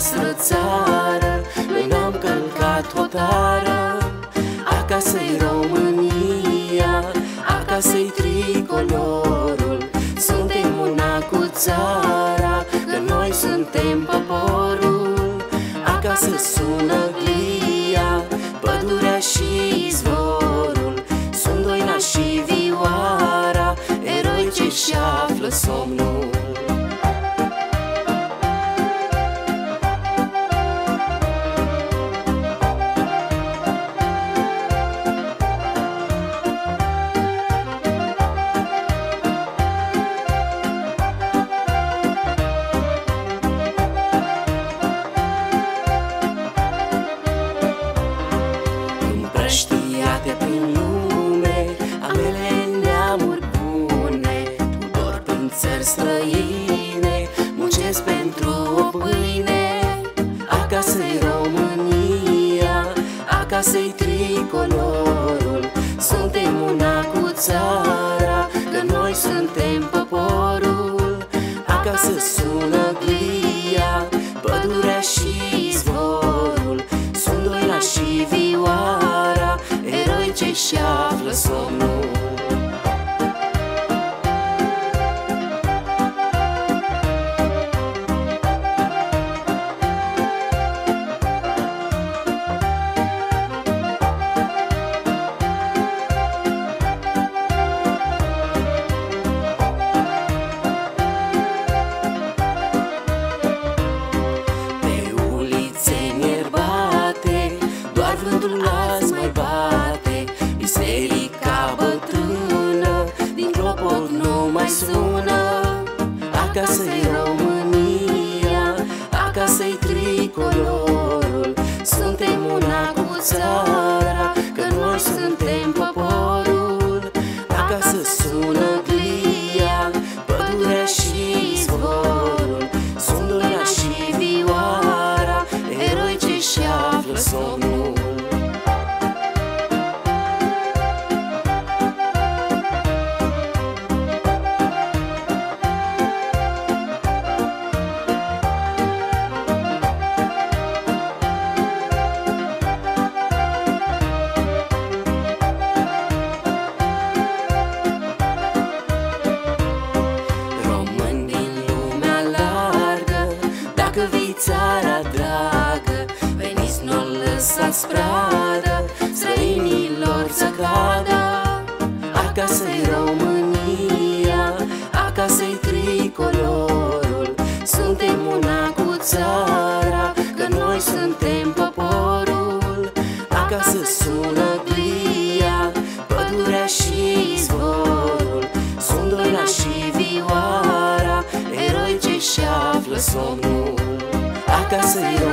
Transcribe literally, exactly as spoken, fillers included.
noastră țară, noi n-am călcat hotară. Acasă-i România, acasă-i tricolorul, suntem una cu țara, că noi suntem poporul. Acasă sună glia, pădurea și izvorul, sunt Doina și vioara, eroi ce-și află somnul. Împrăștiate prin lume, ambele neamuri bune, cu dor prin țări străine, muncesc pentru o pâine. Acasă-i România, acasă-i tricolorul, suntem una cu țara, că noi suntem poporul. Acasă sună glia, pădurea și izvorul, sunt Doina și vioara, eroi ce-și află somnul. Vântul azi mai bate, biserica bătrână din clopoc nu mai sună. Acasă-i România, acasă-i tricolorul, suntem una cu țara, că noi suntem poporul. Acasă sună glia, pădurea și izvorul, sunt Doina și vioara, eroi ce-și află somnul. Dacă vii țara dragă, veniți, nu lăsați pradă străinilor să cadă. Acasă-i România, acasă-i tricolorul, suntem una cu țara, că noi suntem poporul. Acasă sună glia, pădurea și izvorul, sunt Doina și vioara, eroi ce-și află somnul. Acasă-i